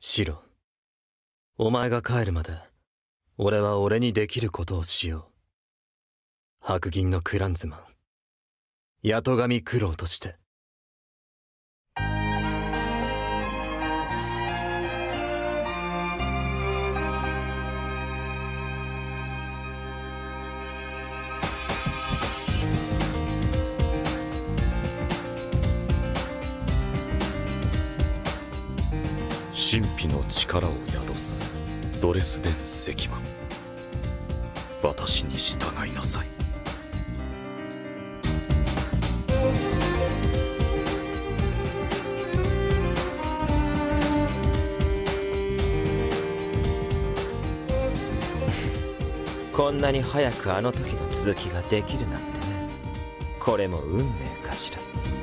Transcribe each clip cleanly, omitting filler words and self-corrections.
シロ、お前が帰るまで俺は俺にできることをしよう。白銀のクランズマン、八戸神九郎として。 神秘の力を宿すドレスデン石魔、私に従いなさい。 こんなに早くあの時の続きができるなんてね。これも運命かしら。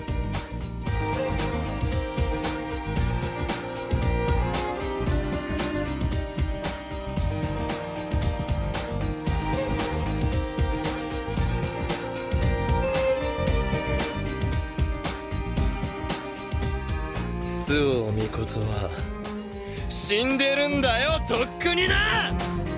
周防命は死んでるんだよ、とっくにな。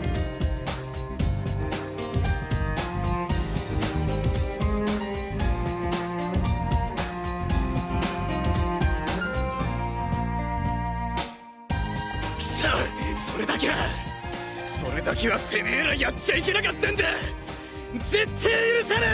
それだけはてめえらやっちゃいけなかったんだ。絶対許さない。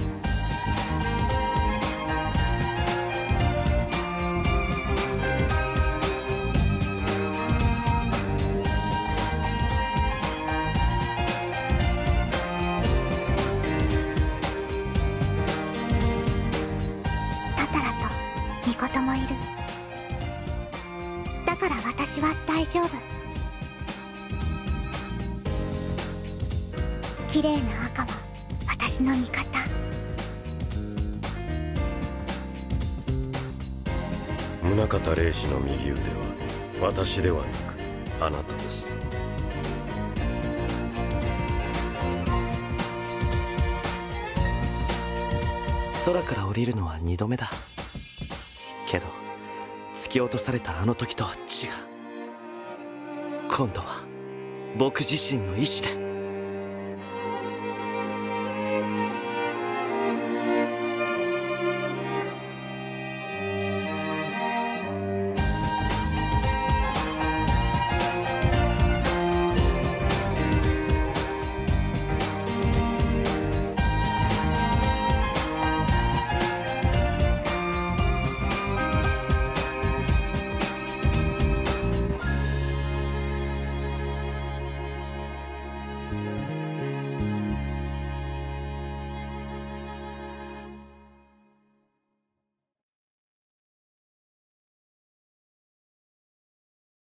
タタラとミコトもいる。だから私は大丈夫。綺麗な赤は私の味方。 宗像霊視の右腕は私ではなくあなたです。 空から降りるのは2度目だけど、突き落とされたあの時とは違う。今度は僕自身の意志で。